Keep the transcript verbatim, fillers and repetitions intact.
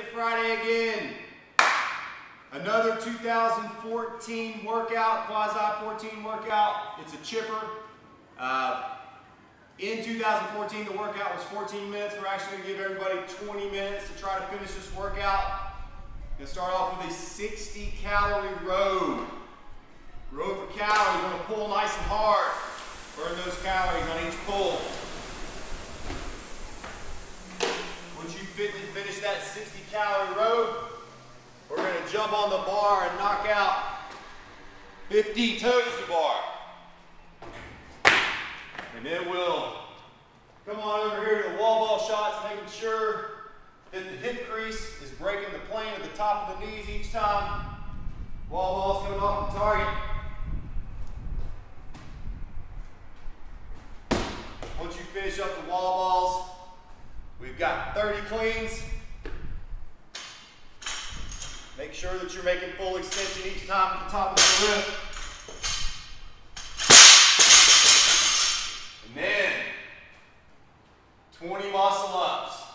Friday again. Another two thousand fourteen workout, quasi fourteen workout. It's a chipper. Uh, in two thousand fourteen, the workout was fourteen minutes. We're actually going to give everybody twenty minutes to try to finish this workout. Going to start off with a sixty calorie row. Row for calories. We're going to pull nice and hard. Burn those calories on each pull. Once you finish that sixty calorie row, we're going to jump on the bar and knock out fifty toes to bar. And then we'll come on over here to the wall ball shots, making sure that the hip crease is breaking the plane at the top of the knees each time. Wall ball's coming off the target. Once you finish up the wall balls, we've got thirty cleans. Make sure that you're making full extension each time at the top of the lift. And then twenty muscle ups.